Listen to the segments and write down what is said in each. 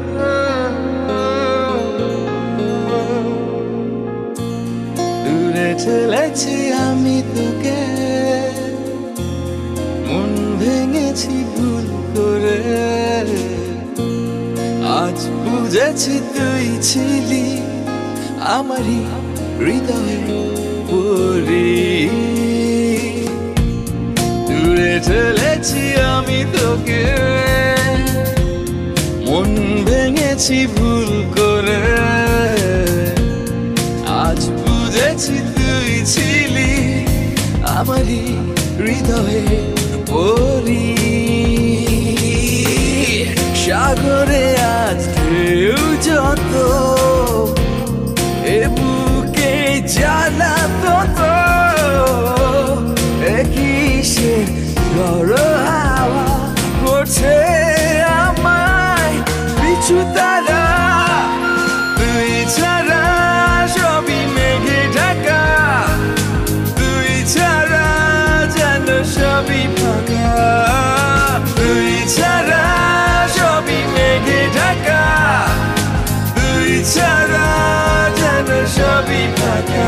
দূরে ঠেলেছি আমি তোকে, মন ভেঙেছি ভুল করে। আজ বুঝেছি তুই ছিলি আমারই হৃদয়ের পরি। দূরে ঠেলেছি আমি তোকে, মন ভেঙেছি ভুল করে। আজ বুঝেছি তুই ছিলি আমারই হৃদয়ের পরি। সাগরে আজ ঢেউ যত, এ বুকে জ্বালা তত, কিসে ঝড়ো হাওয়া করছে আমায় পিছু তারা। তুই ছাড়া সবই মেঘে ঢাকা, তুই ছাড়া যেন সবই ফাঁকা। তুই ছাড়া সবই মেঘে ঢাকা, তুই ছাড়া যেন সবই ফাঁকা।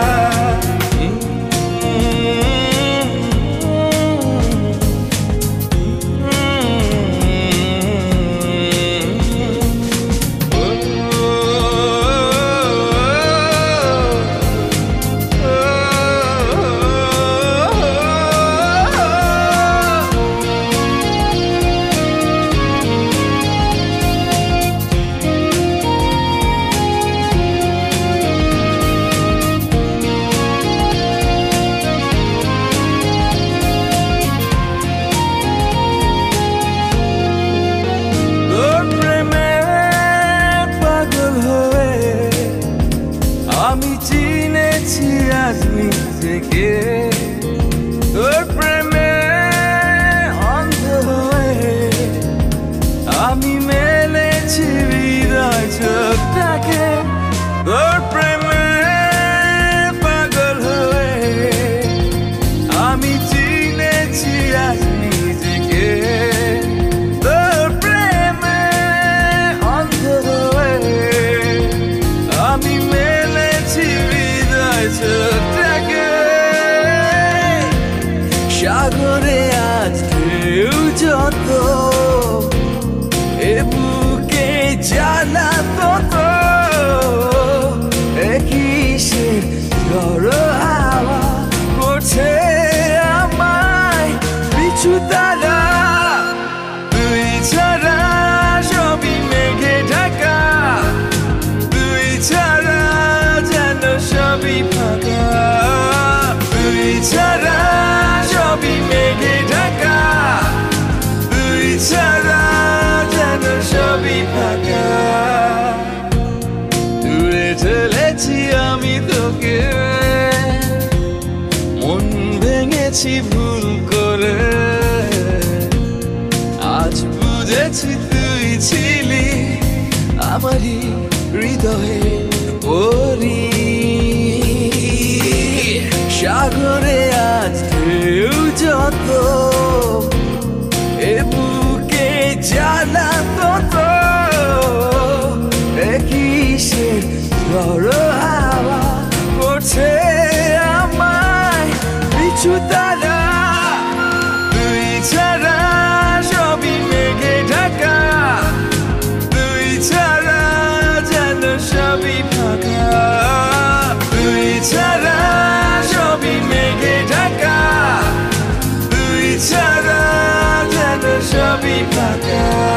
আমি চিনেছি আজ নিজেকে, তোর প্রেমে অন্ধ হয়ে। আমি মেলেছি হৃদয় চোখটাকে, তোর প্রেমে পাগল হয়ে। আমি চিনেছি আজ নিজেকে, তোর প্রেমে অন্ধ হয়ে। আমি চোখটাকে, সাগরে আজ ঢেউ যত, এ বুকে জ্বালা তত, কিসে ঝড়ো হাওয়া করছে আমায় পিছু তারা। তুই ছাড়া সবই মেঘে ঢাকা, তুই ছাড়া যেন সবই ফাঁকা। তুই ছাড়া সবই মেঘে ঢাকা, তুই ছাড়া যেন সবই ফাঁকা। দূরে ঠেলেছি আমি তোকে, মন ভেঙেছি ভুল করে। আজ বুঝেছি তুই ছিলি আমারই হৃদয়ের পরি। সাগরে আজ ঢেউ যত, এ বুকে জ্বালা তত, কিসে ঝড়ো হাওয়া করছে আমায় পিছু তারা। তুই ছাড়া সবই মেঘে ঢাকা, তুই ছাড়া যেন সবই ফাঁকা। তুই ছাড়া সবই মেঘে ঢাকা, তুই ছাড়া যেন সবই ফাঁকা।